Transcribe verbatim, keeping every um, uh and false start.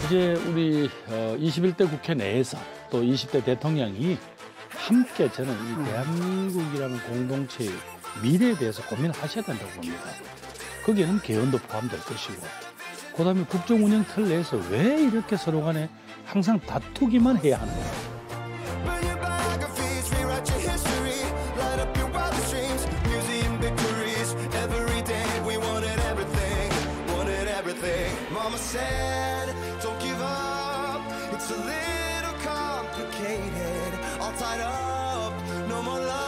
이제 우리 어, 이십일 대 국회 내에서 또 이십 대 대통령이 함께 저는 이 대한민국이라는 공동체의 미래에 대해서 고민을 하셔야 된다고 봅니다. 거기에는 개헌도 포함될 것이고, 그 다음에 국정운영 틀 내에서 왜 이렇게 서로 간에 항상 다투기만 해야 하는가. Mama said, don't give up. It's a little complicated. All tied up, no more love.